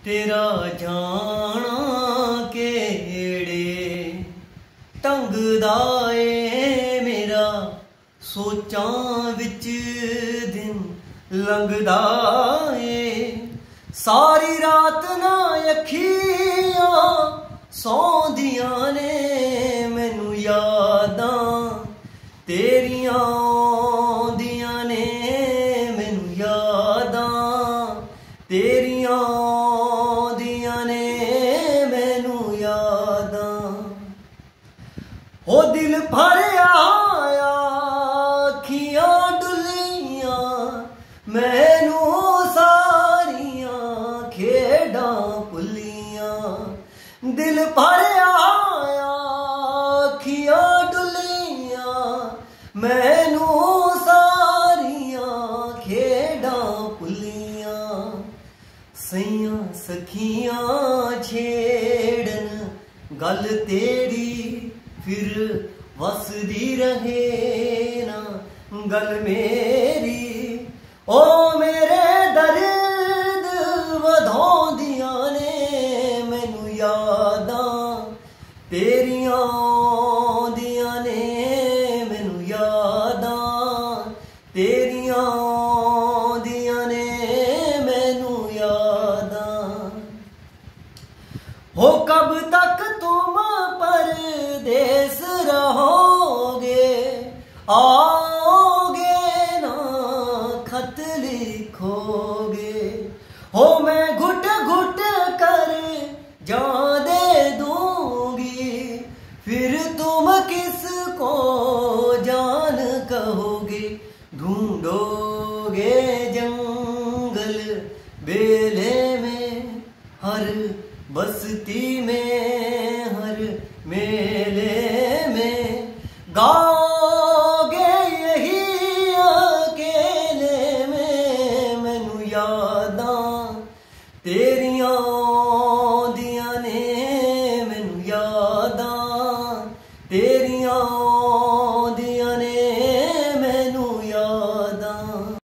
तेरा जाना केड़े ढंग दा ए मेरा सोचां विच दिन लंघदा ए। सारी रात ना अखियां सौंदियां ने मैनू यादां तेरियां आउंदियां ने मैनू यादां तेरियां आउंदियां ने मैनू यादां। हो दिल भरिया अखियां डुलियां मैनू सारियां खेडां भुलियां। दिल भरिया अखियां डुलियां मैनू सारियां खेडां भुलियां। सैयां सखियां छेड़न गल तेरी फिर वसदी रहे ना गल मेरी। ओ मेरे दर्द वधाउंदियां ने मैनू यादां तेरियां आउंदियां ने मैनू यादां तेरियां आउंदियां ने मैनू यादां। हो कब तक तुम परदेस रहोगे आओगे ना खत लिखोगे। हो मैं घुट घुट कर जान दे दूंगी फिर तुम किसको जान कहोगे। ढूंढोगे जंगल बेले में हर बस्ती में हर मेले में गाओगे यही अकेले में मैनू यादां तेरियां आउंदियां ने मैनू यादां